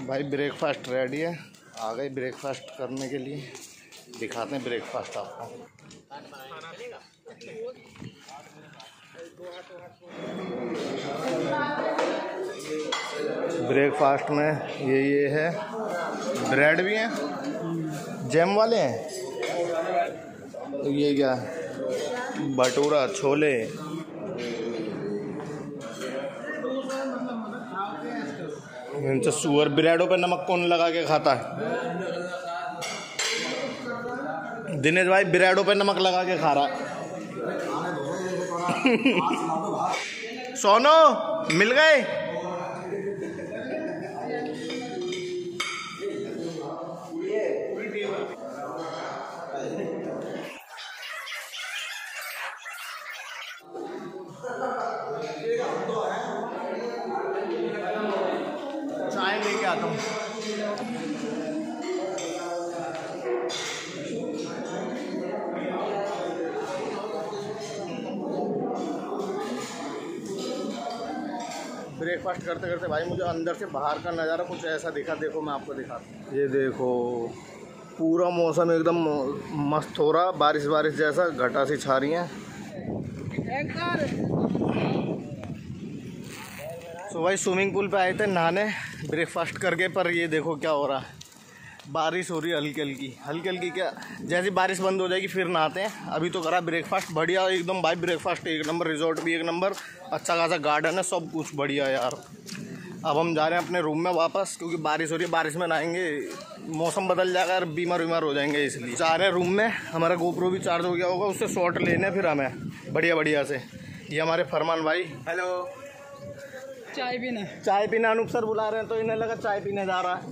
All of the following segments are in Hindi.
भाई ब्रेकफास्ट रेडी है, आ गए ब्रेकफास्ट करने के लिए। दिखाते हैं ब्रेकफास्ट आपको। ब्रेकफास्ट में ये है, ब्रेड भी हैं, जैम वाले हैं, तो ये क्या भटूरा, छोले, इनसे सुअर ब्रेडों पे नमक कौन लगा के खाता है? दिनेश भाई ब्रेडों पे नमक लगा के खा रहा है। सोनो मिल गए? चाय लेके आता हूँ। ब्रेकफास्ट करते करते भाई मुझे अंदर से बाहर का नज़ारा कुछ ऐसा दिखा। देखो मैं आपको दिखाता हूँ। ये देखो पूरा मौसम एकदम मस्त हो रहा, बारिश बारिश जैसा, घटा सी छा रही है। तो भाई स्विमिंग पूल पे आए थे नहाने ब्रेकफास्ट करके, पर ये देखो क्या हो रहा है, बारिश हो रही है हल्की हल्की। क्या जैसी बारिश बंद हो जाएगी फिर नहाते हैं। अभी तो करा ब्रेकफास्ट बढ़िया एकदम भाई, ब्रेकफास्ट एक नंबर, रिजॉर्ट भी एक नंबर, अच्छा खासा गार्डन है, सब कुछ बढ़िया यार। अब हम जा रहे हैं अपने रूम में वापस, क्योंकि बारिश हो रही है, बारिश में नहाएंगे मौसम बदल जाएगा और बीमार हो जाएंगे, इसलिए जा रहे हैं रूम में। हमारा गोप्रो भी चार्ज हो गया होगा, उससे शॉट लेने फिर हमें बढ़िया से। ये हमारे फरमान भाई, हेलो, चाय पीने अनूप सर बुला रहे हैं, तो इन्हें लगा चाय पीने जा रहा है।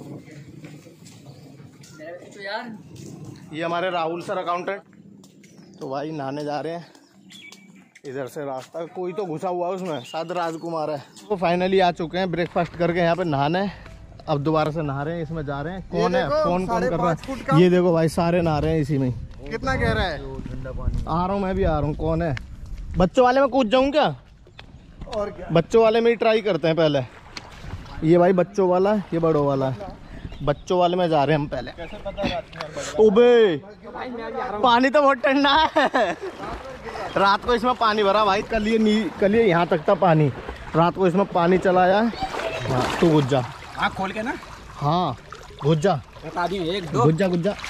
तो यार ये हमारे राहुल सर अकाउंटेंट। तो भाई नहाने जा रहे हैं, इधर से रास्ता कोई तो घुसा हुआ है उसमें, शायद राजकुमार है। तो फाइनली आ चुके हैं ब्रेकफास्ट करके यहाँ पे नहाने। अब दोबारा से नहा रहे हैं, इसमें जा रहे हैं। कौन है, फोन कौन कर रहा है? ये देखो भाई सारे नहा रहे हैं इसी में। कितना गहरा है? ठंडा पानी। आ रहा हूँ, मैं भी आ रहा हूँ। कौन है? बच्चों वाले में कूद जाऊँ क्या? और क्या, बच्चों वाले में ही ट्राई करते हैं पहले। ये भाई बच्चों वाला, ये बड़ों वाला है। बच्चों वाले में जा रहे हैं हम पहले। कैसे पता? ओबे पानी तो बहुत ठंडा है। रात को इसमें पानी भरा भाई, कल ये यहाँ तक था पानी, रात को इसमें पानी चलाया। हाँ तू घुस जा, आँख खोल के ना। हाँ घुस जा, बता दिए, एक दो घुस जा।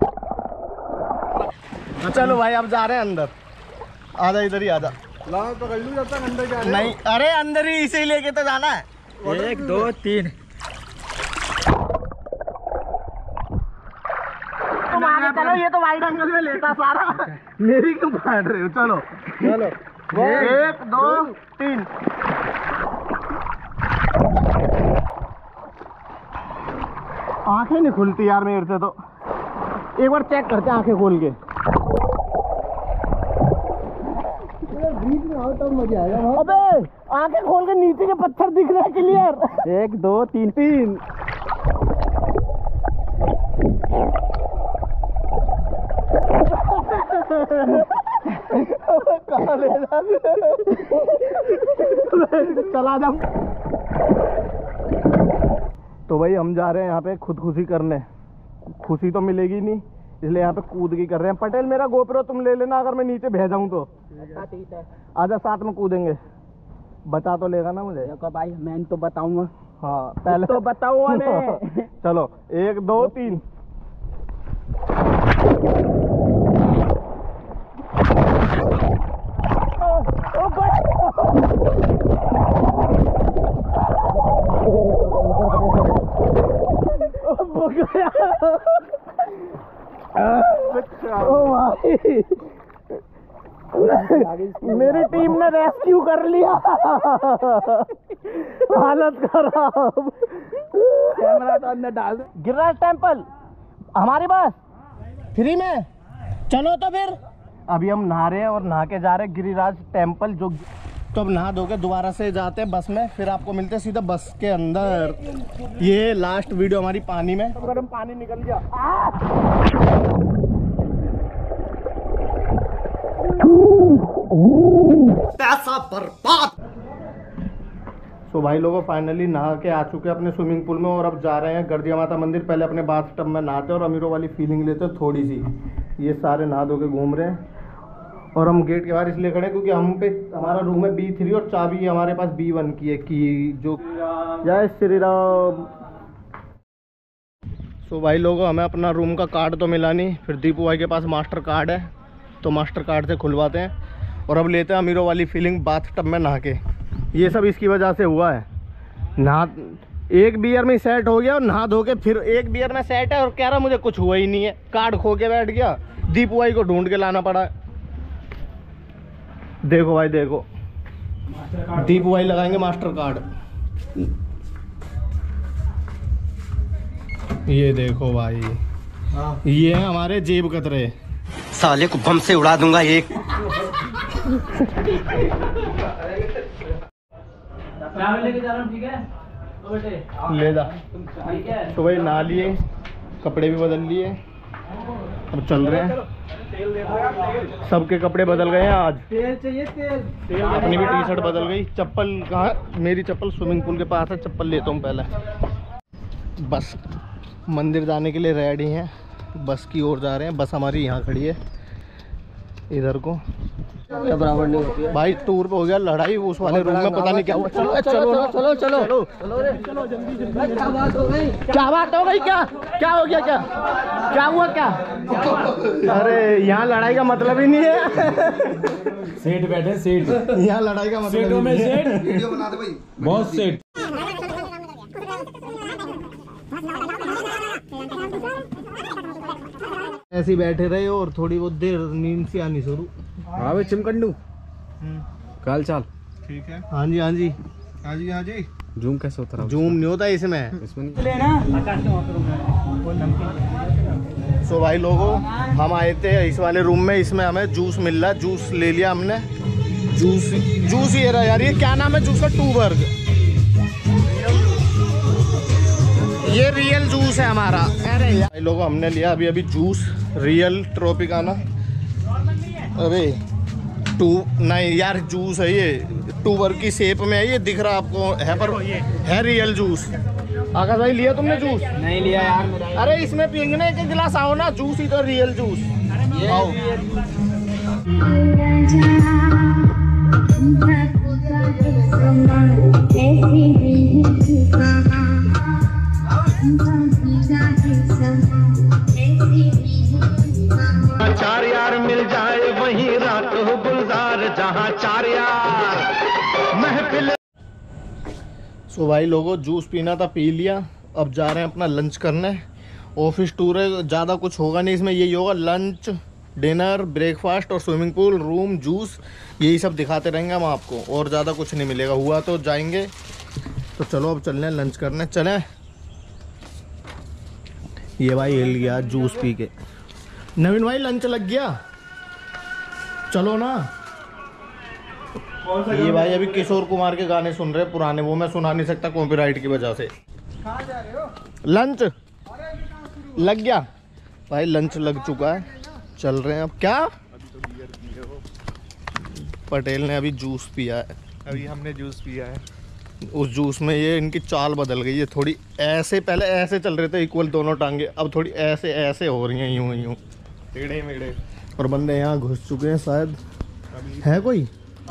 चलो भाई अब जा रहे हैं अंदर। आजा इधर ही आजा। पकड़ लूं जब तक अंदर जा रहे। नहीं अरे अंदर ही इसे लेके तो जाना है। 1 2 3 चलो, ये तो वाइड एंगल में लेता सारा। मेरी क्यों फाड़ रहे हो? चलो 1 2 3। आंखें नहीं खुलती यार मेरे से, तो एक बार चेक करते हैं आंखें खोल के। बीच में आओ तब मजा आएगा। अबे आंखें खोल के नीचे के पत्थर दिख रहे हैं क्लियर। 1 2 3 चला जा। तो भाई हम जा रहे हैं यहाँ पे खुदकुशी करने। खुशी तो मिलेगी नहीं, इसलिए यहाँ पे कूद की कर रहे हैं। पटेल मेरा गोप्रो तुम ले लेना, अगर मैं नीचे भेजा हूँ तो। ठीक है आजा, साथ में कूदेंगे। बता तो लेगा ना मुझे? भाई मैं तो बताऊंगा। हाँ पहले तो बताऊंगा मैं। चलो 1 2 3। मेरी टीम ने रेस्क्यू कर लिया। हालत खराब। कैमरा तो अंदर डाल दे। गिरिराज टेम्पल हमारे पास फ्री में, चलो तो फिर। अभी हम नहा रहे हैं और नहा के जा रहे हैं गिरिराज टेम्पल। जो तो अब नहा धो के दोबारा से जाते हैं बस में, फिर आपको मिलते हैं सीधा बस के अंदर। ये लास्ट वीडियो हमारी पानी में, गर्म पानी निकल गया। पैसा बर्बाद। तो भाई लोगों फाइनली नहा के आ चुके हैं अपने स्विमिंग पूल में और अब जा रहे हैं गर्जिया माता मंदिर। पहले अपने बाथ टब में नहाते और अमीरों वाली फीलिंग लेते हैं थोड़ी सी। ये सारे नहा धो के घूम रहे हैं और हम गेट के बाहर इसलिए खड़े क्योंकि हम पे हमारा रूम है B3 और चाबी हमारे पास B1 की है की जो। जय श्री राम। तो भाई लोगों हमें अपना रूम का कार्ड तो मिला नहीं, फिर दीपू भाई के पास मास्टर कार्ड है तो मास्टर कार्ड से खुलवाते हैं और अब लेते हैं अमीरों वाली फीलिंग बाथ टब में नहा के। ये सब इसकी वजह से हुआ है। नहा एक बियर में सेट हो गया और नहा धो के फिर एक बियर में सेट है और कह रहा मुझे कुछ हुआ ही नहीं है। कार्ड खो के बैठ गया, दीपू भाई को ढूंढ के लाना पड़ा। देखो भाई देखो, दीपू भाई लगाएंगे मास्टर कार्ड। ये देखो भाई, ये है हमारे जेब कतरे। साले को बम से उड़ा दूंगा एक। लेके जा रहा हूँ, ठीक है तो बेटे ले जा। ठीक है। तो भाई नहा लिए, कपड़े भी बदल लिए, अब चल रहे हैं। सबके कपड़े बदल गए हैं आज। तेल चाहिए तेल। अपनी भी टी शर्ट बदल गई। चप्पल कहाँ? मेरी चप्पल स्विमिंग पूल के पास है, चप्पल लेता हूँ पहले। बस मंदिर जाने के लिए रेडी हैं, बस की ओर जा रहे हैं। बस हमारी यहाँ खड़ी है इधर को। क्या बराबर नहीं होती है भाई टूर पे हो गया लड़ाई उस वाले रूम में, पता नहीं क्या हुआ। चलो चलो चलो चलो चलो रे चलो जल्दी जल्दी। क्या बात हो गई? क्या बात हो गई? क्या क्या हो गया? क्या क्या हुआ? क्या? अरे यहाँ लड़ाई का मतलब ही नहीं है। सेठ बैठे सेठ, यहाँ लड़ाई का मतलब सेठों में सेठ, वीडियो बना दे भाई। बहुत सेठ। ऐसे ही बैठे रहे और थोड़ी बहुत देर नींद सी आनी शुरू। हाँ भाई चिमकंडू, काल चाल। ठीक है। हाँ जी हाँ जी हाँ जी हाँ जी। जूम कैसे होता रहा? जूम नहीं होता इसमें। इसमें नहीं। सो भाई लोगों हम आए थे इस वाले रूम में, इसमें हमें जूस मिल रहा है। जूस ले लिया हमने। जूस ये रहा यार, ये क्या नाम है जूस का? टूबर्ग। ये रियल जूस है हमारा। अरे यार भाई लोगों हमने लिया अभी अभी जूस रियल ट्रोपिकाना। अरे नहीं यार जूस है ये, टूबर्ग की शेप में है। ये दिख रहा आपको है पर है रियल जूस। आकाश भाई लिया तुमने जूस? नहीं लिया यार मेरा। अरे इसमें पियेंगे ना एक गिलास, आओ ना। जूस ही तो रियल जूस। आओ। चार यार मिल जाए वहीं रात हो गुलजार, जहाँ चार यार महफिल। सो भाई लोगों जूस पीना था, पी लिया। अब जा रहे हैं अपना लंच करने। ऑफिस टूर है, ज़्यादा कुछ होगा नहीं इसमें। यही होगा लंच, डिनर, ब्रेकफास्ट और स्विमिंग पूल, रूम, जूस, यही सब दिखाते रहेंगे हम आपको। और ज़्यादा कुछ नहीं मिलेगा। हुआ तो जाएंगे। तो चलो अब चलने लंच करने। चलें। ये भाई हिल गया जूस पी के। नवीन भाई लंच लग गया, चलो ना। ये भाई अभी किशोर कुमार के गाने सुन रहे पुराने, वो मैं सुना नहीं सकता कॉपीराइट की वजह से। कहाँ जा रहे हो? लंच लग गया भाई, लंच लग चुका है। चल रहे हैं अब। क्या पटेल ने अभी जूस पिया है। अभी हमने जूस पिया है। उस जूस में ये इनकी चाल बदल गई है थोड़ी। ऐसे पहले ऐसे चल रहे थे इक्वल दोनों टांगे, अब थोड़ी ऐसे ऐसे हो रही हैं, यूं यूं टेढ़े मेढ़े। और बंदे यहाँ घुस चुके हैं शायद। है कोई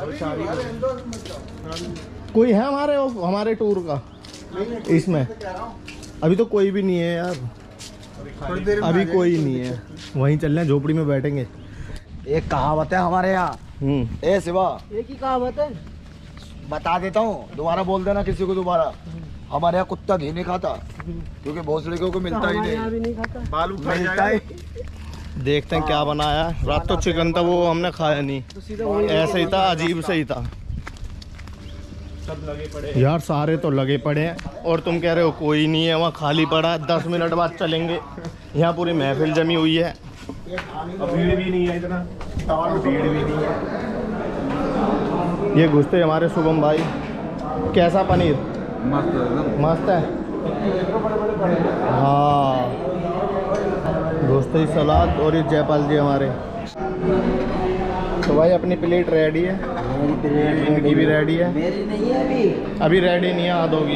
है हमारे टूर का इसमें? अभी तो कोई भी नहीं है यार, अभी कोई नहीं है। वहीं चल रहे हैं, झोपड़ी में बैठेंगे। एक कहावत है हमारे यहाँ। ए शिवा, एक ही कहावत है। बता देता हूँ, दोबारा बोल देना किसी को दोबारा। हमारे यहाँ कुत्ता घी नहीं खाता क्योंकि बहुत लड़कों को मिलता ही यहाँ भी नहीं। नहीं खाता। बालू मिलता है। देखते हैं क्या बनाया। रात तो चिकन था, वो हमने खाया नहीं। तो सीधा वही ऐसे ही था, अजीब से ही था। सब लगे पड़े यार सारे तो लगे पड़े हैं और तुम कह रहे हो कोई नहीं है, वहाँ खाली पड़ा है। 10 मिनट बाद चलेंगे। यहाँ पूरी महफिल जमी हुई है। भीड़ भी नहीं है इतना, भीड़ भी नहीं है। ये घुसते हमारे शुभम भाई। कैसा पनीर? मस्त है। हाँ घुसते ही सलाद। और ये जयपाल जी हमारे। तो भाई अपनी प्लेट रेडी है। इनकी भी रेडी है, मेरी नहीं है अभी रेडी नहीं है, आध होगी।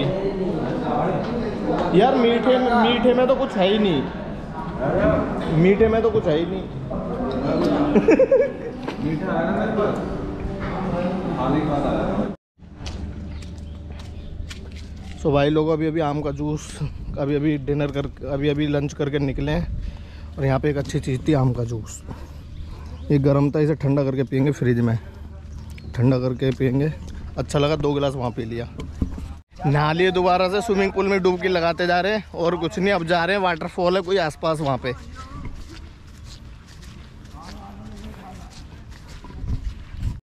यार मीठे में तो कुछ है ही नहीं, मीठे में तो कुछ है ही नहीं। सो भाई लोग अभी आम का जूस, अभी डिनर कर, अभी लंच करके निकले हैं। और यहाँ पे एक अच्छी चीज़ थी आम का जूस, ये गर्म था, इसे ठंडा करके पियेंगे, फ्रिज में ठंडा करके पियेंगे। अच्छा लगा, 2 गिलास वहाँ पी लिया। नहा लिए, दोबारा से स्विमिंग पूल में डुबकी लगाते जा रहे हैं और कुछ नहीं। अब जा रहे हैं, वाटरफॉल है कोई आसपास, वहाँ पे